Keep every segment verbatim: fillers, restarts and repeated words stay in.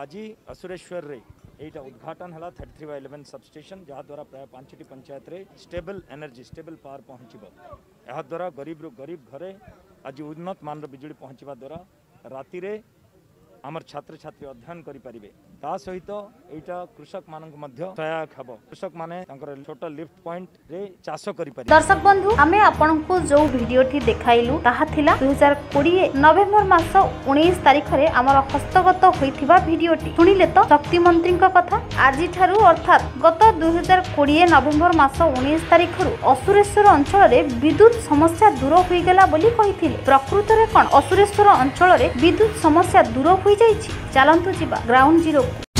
आज असुरेश्वर रे एटा उद्घाटन है thirty three by eleven substation जहाँ द्वारा प्राय पांचटी पंचायत रे स्टेबल एनर्जी स्टेबल पावर पहुँचब यह द्वारा गरीब रू गरीब घरे आज उन्नत मान बिजुली पहुँचवा द्वारा राति रे आमर छात्र छात्री अध्ययन करें ता सहित एटा कृषक मान सहायक हम कृषक माने छोट लिफ्ट पॉइंट रे चाष करि पारि। दर्शक बंधु आमे आपन को जो भिडियोटी देखाइलु ताहा थिला दो हज़ार बीस नवेम्बर मास उन्नीस तारिख रे हमर हस्तगत होइथिबा भिडियोटी सुनिले तो शक्ति मंत्री कथा आज ठारू अर्थात गत दो हज़ार बीस नवेम्बर मास उन्नीस तारिख रु असुरेश्वर अंचल रे विद्युत समस्या दूर होई गेला बोली कहिथिले। प्रकृत रे कोन असुरेश्वर अंचल रे विद्युत समस्या दूर होई जाईछि। चलंतु जिबा ग्राउंड जीरो।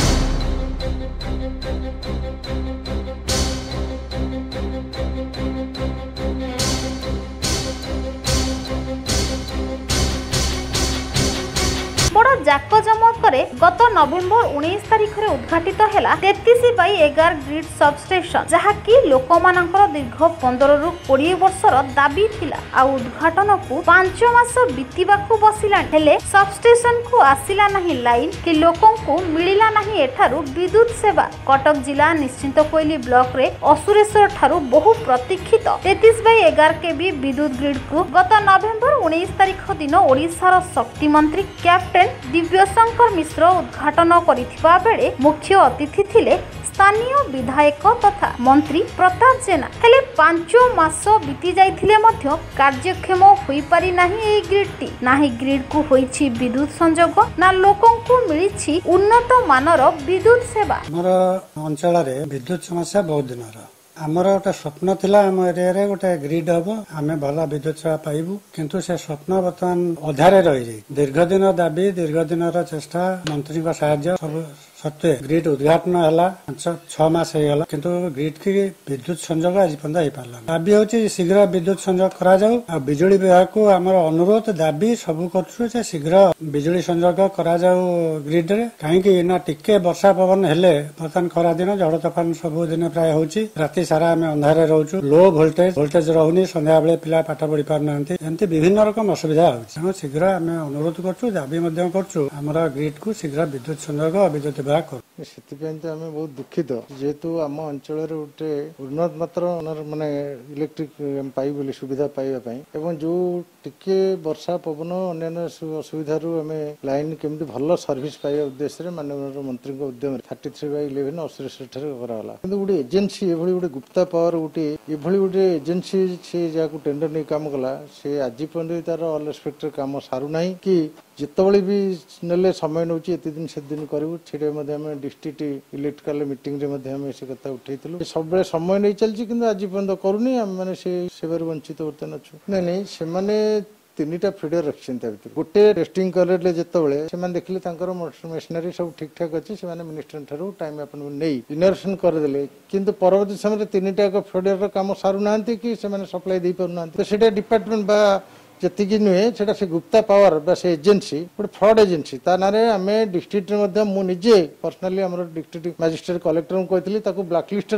बड़ जाकजमकरे गत नवेम्बर उन्नीस तारिख रे उद्घाटित हैला तैंतीस बाई एगार ग्रिड सबस्टेशन जहाँकि लोक मानकर दीर्घ पंद्रह रु बीस वर्षर दाबी थिला आ उद्घाटन को पांच मास बीतीबाकू बसिला हेले सबस्टेशन को आसिला नहीं लाइन कि लोकों को मिलिला नहीं एठारू विद्युत सेवा। कटक जिला निश्चिंत कोइली ब्लॉक रे असुरेश्वर ठारू बहु प्रतीक्षित तैंतीस बाई एगार केबी विद्युत ग्रिड को गत नवेम्बर उन्नीस तारिख दिन ओडिशार शक्ति मंत्री कैप्टेन दिव्यशंकर मिश्र उद्घाटन करिथिबा बेले मुख्य अतिथि थिले स्थानीय विधायक तथा मंत्री प्रताप जेना। हेले पांच मास बीती जाइथिले मध्य कार्यक्षम होई पारि नाही एई ग्रिडटी नाही ग्रिड को होईछि विद्युत संयोग ना लोकों को मिलिछि उन्नत मानर विद्युत सेवा। हमर अंचल रे विद्युत समस्या बहुत दिनर आमर गोटे स्वप्न थिला आम एरिया रे गोटे ग्रिड हम आम भल विद्युत सेवा पाइबू किंतु से स्वप्न बर्तमान अधारे रही जाए। दीर्घ दिन दाबी दीर्घ दिन चेष्टा मंत्री साहाय्य सब सत्वे ग्रिड उद्घाटन है छह मास होगा किंतु ग्रिड की विद्युत संयोग आज पर्यंत हो पारा दाबी हूँ शीघ्र विद्युत संयोग करा जाऊ आ बिजुली विभाग को आमर अनुरोध दाबी सब कर शीघ्र बिजुली संयोग करा जाऊ ग्रिड रे कहीं ना टिके वर्षा पवन हेले बर्तमान खरा दिन झड़ तोफान सब दिन प्राय होची राति सारा आम अंधारे रोचु लो भोल्टेज भोल्टेज रहुनी संध्या बेले पिला पाठ पढ़ी पारना एमती विभिन्न रकम असुविधा हो शीघ्र आम अनुरोध करूँ दाबी कर ग्रिड को शीघ्र विद्युत संयोग विद्युत से आम बहुत दुखित जेहेतु आम अंचल गोटे उन्नत मात्र माने इलेक्ट्रिक पाई सुविधा पाइबा एवं जो टिके वर्षा पवन अन्य असुविधा आम लाइन केमती भल सर्विस पाइबा उद्देश्य माननीय मंत्री उद्यम thirty three by eleven Asureswar कराला कि गोटे एजेन्सी ये गोटे गुप्ता पावर गोटे ये गोटे एजेन्सी से जहाँ टेंडर नहीं काम कला से आज पर्यटन तार ऑल रेस्पेक्ट काम सारू ना कि जितेबले भी नेले समय नौ एत दिन से दिन करूँ से डिस्ट्रिक्ट इलेक्ट्रिकल मीटिंग रे से कथा उठेलु सब समय नहीं चलती कि आज पर्यटन करूनी आम मैंने सेवार वंचित बर्तमान अच्छु नहीं नहीं से तीन टा फीडर रखी गोटे टेस्टिंग कले जिते देखिले मेसनारी सब ठीक ठाक अच्छी से मिनिस्टर ठार टाइम नहीं इनोवेशन करदे किंतु परवर्ती समय तीन टाक फीडर काम सारू ना कि सप्लाई दे पारना तो डिपार्टमेंट बा जी नुहे से गुप्ता पावर बा से एजेन्सी गोटे फ्रड एजेन्सी ता ना आम डिस्ट्रिक्ट मुझे पर्सनाली आम डिस्ट्रिक्ट मजिस्ट्रेट कलेक्टर को कहती ब्लाकलिस्टेड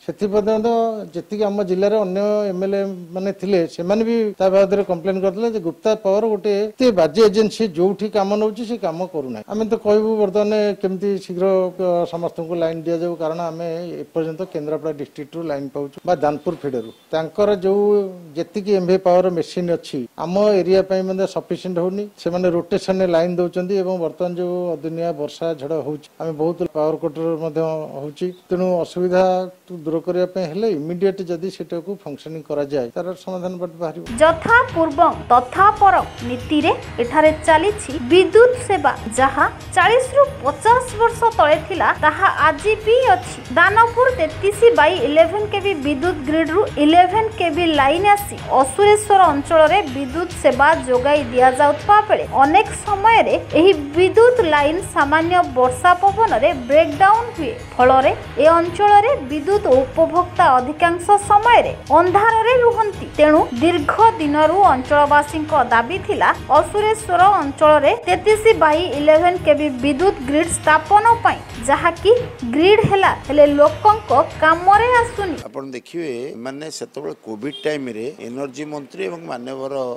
जी आम जिले अन्य एमएलए माने थिले से माने भी बाबद कंप्लेन करते गुप्ता पावर गोटे बाजे एजेन्सी जो कम नौ कम करूना आम तो कहूँ बर्तमान केमती शीघ्र समस्त को लाइन दि जाऊ कारण आम एपर्यंत केन्द्रापड़ा डिस्ट्रिक्ट लाइन पाऊँ दानपुर फीडर जो जी एमभे पावर मेसीन अच्छी आम एरिया सफिसीयंट होनी से रोटेशन लाइन दौरान बर्तमान जो अदिनिया वर्षा झड़ हो बहुत पावर कटर होची तेणु असुविधा दूर करने इमिडिएट जदि सेटा को फंक्शनिंग करा जाए तार समाधान बाहर यथा पूर्व तथा पर नीति रे एठारे चलीछि विद्युत सेवा जहाँ चालीस रु पचास वर्ष तले थिला ताहा आज भी अछि। दानपुर तैंतीस बाई इलेवन केबी विद्युत ग्रिड रु इलेवन केबी लाइन आसी असुरेश्वर अंचल रे विद्युत सेवा जोगाई दिया जाउतबा बेले अनेक समय रे एही विद्युत लाइन सामान्य वर्षा पवन रे ब्रेकडाउन हुए फल रे ए अंचल रे विद्युत उपभोक्ता अधिकांश समय रे अंधार रे रुहंती तेणु दीर्घ दिनरु अंचलवासी दाबी थिला असुरेश्वर अंचल रे तैंतीस बाई इलेवन केबी विद्युत ग्रिड स्थापन पई जहाँकि ग्रिड हैला हेले लोकंको कामरे आसुनी। आपण देखिए माने सेतबेले कोविड टाइम रे एनर्जी मंत्री एवं माननीय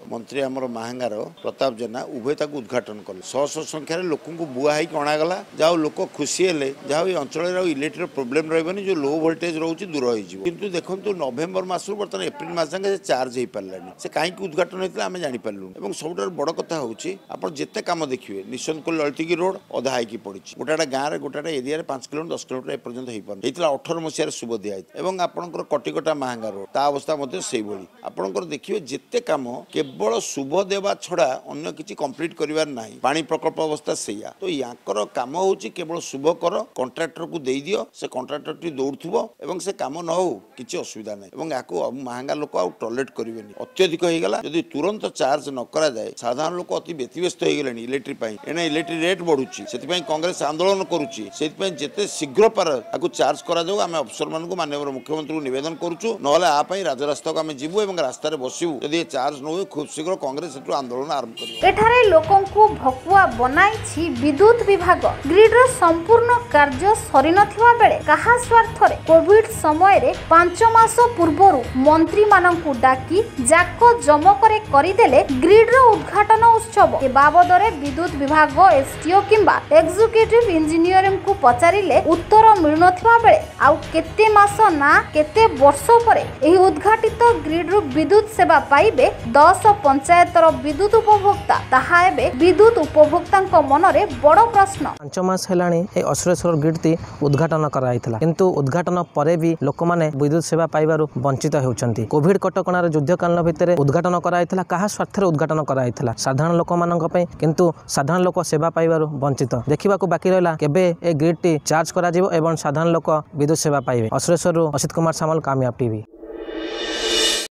मंत्री आमर महांगार प्रताप जेना उभय उद्घाटन कले शह शह संख्यार लोक बुआ अणागला जहाँ लोक खुशी हेले जहाँ अंचल इलेक्ट्रिक प्रोब्लेम रही जो लो वोल्टेज रोचे दूर हो देखो नवेम्बर मास बर्तमान एप्रिल मास जाए चार्ज हो पारा से कहीं उद्घाटन होता आम जापारू सब बड़ कथा हूँ आप जिते कम देखिए निशंत ललितगी रोड अधा होगी पड़ी गोटे गाँव गोटे एरिया पांच किलोमीटर दस किलोमीटर एपर्तंत होता अठर मसीह सुभ दिखाई आपंकर कटिकटा महांगा रोड ता अवस्था से आपंकर देखिए जिते कम केवल शुभ देवा छड़ा अन्य किसी कंप्लीट करिवार नाही पानी प्रकल्प अवस्था सेया तो याकर काम होची केवल शुभ कर कॉन्ट्रैक्टर को दे दियो से कॉन्ट्रैक्टर टी दौड़थुबो एवं से काम न हो किसी असुविधा नहीं एवं याको महंगा लोक आउ टॉलरेट करिवेनी अत्यधिक हो गला यदि तुरंत चार्ज न करा जाए साधारण लोक अति व्यतिव्यस्त हो गलेनी इलेक्ट्रिक पई एने इलेक्ट्रिक रेट बढ़ुची सेति पई कांग्रेस आंदोलन करूची सेति पई जेते शीघ्र पर आकु चार्ज करा जाऊ आमे अफसर मान को माननीय मुख्यमंत्री को निवेदन करूछु नहले आ पई राजरास्ता को आमे जीवु एवं रास्ता रे बसिबु यदि चार्ज न हो खूब शीघ्र कांग्रेस आंदोलन आरंभ करियो एठारे लोकंकु भकुआ बनाइछि विद्युत विभाग ग्रिडर संपूर्ण कार्य सरी नथिबा बेले कहा स्वार्थ रे कोविड समय रे पांच मास पूर्वरु मंत्री मानंकु डाकी जाको जमकरे करिदेले ग्रिडर उद्घाटन उत्सव ए बाबदरे विद्युत विभाग एसटीओ किंबा एग्जीक्यूटिव इंजीनियरिंग को पचारिले उत्तर मिलु नथिबा बेले आउ केते मास ना केते वर्ष परे एही उद्घाटित ग्रिडरु विद्युत सेवा पाइबे दस पंचायतर विद्युत उपभोक्ता ताहा एबे विद्युत उपभोक्ता मनरे बड़ प्रश्न पांच मास हेलाणी ए असुरेश्वर ग्रिड ती उद्घाटन कराइथिला किंतु उद्घाटन परे भी लोक माने विद्युत सेवा पाइबारु वंचित हेउचंती कोविड कटकणार युद्ध काल भितर उद्घाटन कराइथिला कहा स्वार्थ रे उद्घाटन कराइथिला साधारण लोक मानक पई किंतु साधारण लोक सेवा पाइबारु वंचित देखिबा को बाकी रहला केबे ए ग्रिड टी चार्ज करा जिवो एवं साधारण लोक विद्युत सेवा पाइबे असुरेश्वर असित कुमार सामल कामयाब टीवी।